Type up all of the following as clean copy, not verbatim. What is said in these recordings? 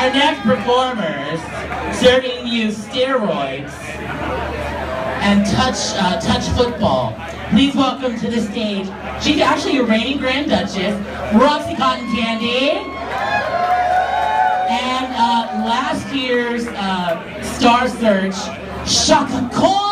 our next performers serving you steroids and touch football. Please welcome to the stage. She's actually your reigning Grand Duchess, Roxy-Cotten Candy, and last year's Star Search, Chaka.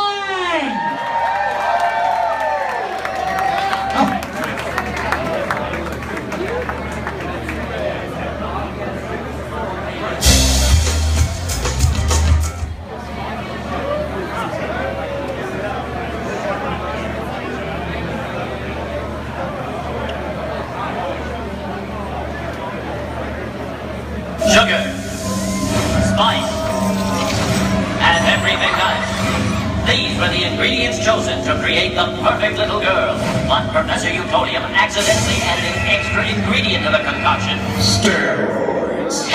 Sugar, spice, and everything nice. These were the ingredients chosen to create the perfect little girl. But Professor Utonium accidentally added an extra ingredient to the concoction. Steroids.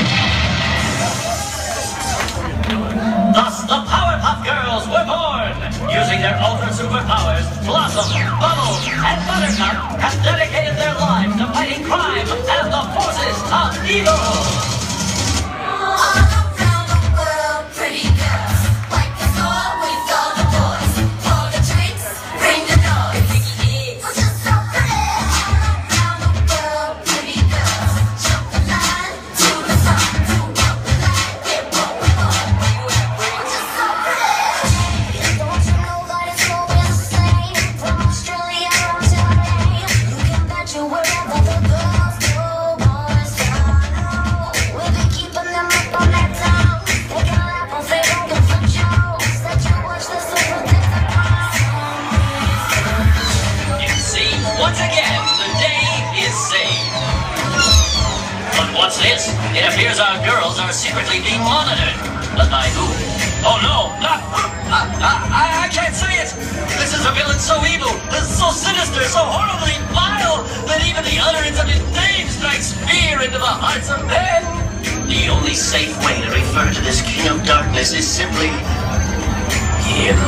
Thus, the Powerpuff Girls were born. Using their ultra superpowers, Blossom, Bubbles, and Buttercup have dedicated their lives to fighting crime and the forces of evil. Once again, the day is saved. But what's this? It appears our girls are secretly being monitored. But by who? Oh no! I can't say it! This is a villain so evil, so sinister, so horribly vile, that even the utterance of his name strikes fear into the hearts of men! The only safe way to refer to this king of darkness is simply him.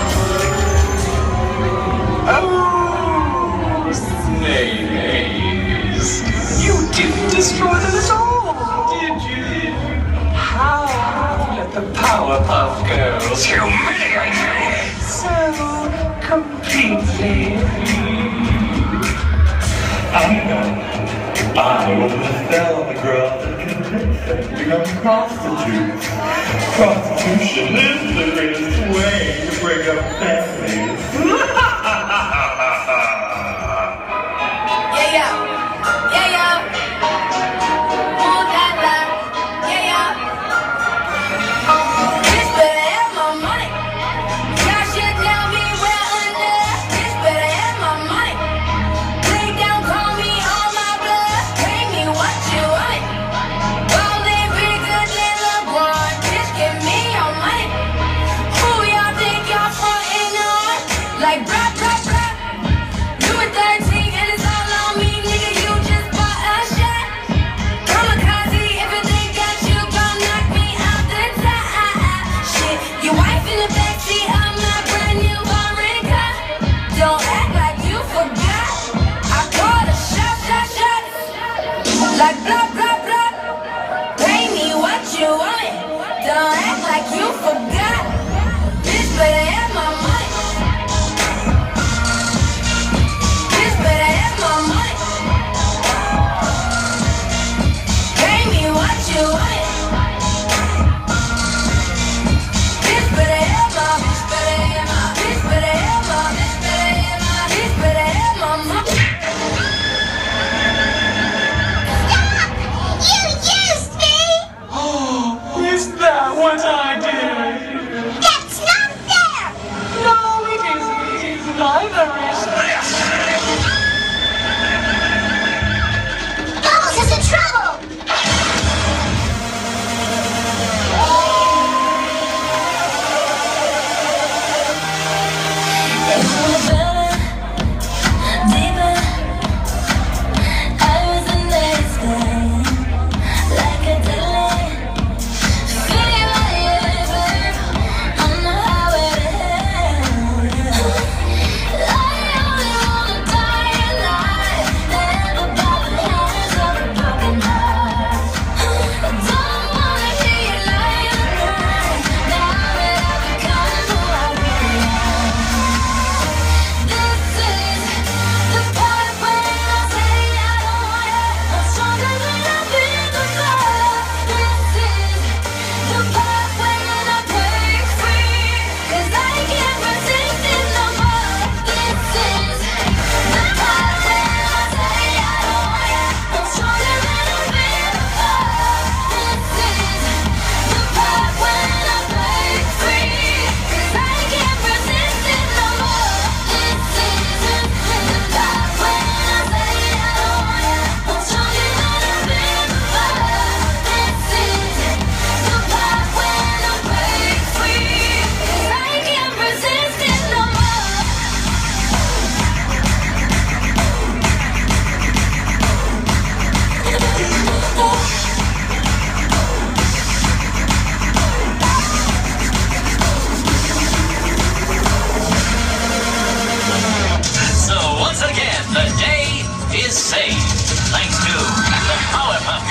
Snails. You didn't destroy them at all, did you? How let the Powerpuff Girls humiliate you so completely? I will befell the girls and convince them to become prostitutes. Prostitution is the greatest way to bring up families. Like blah, blah, blah. Pay me what you want. Don't act like you forgot. Bitch better have my money. Bitch better have my money. Pay me what you want. Bitch better have my, bitch better have my, bitch better have my, bitch better have my, bitch better have my money. Is that what I did? thanks to the Powerpuff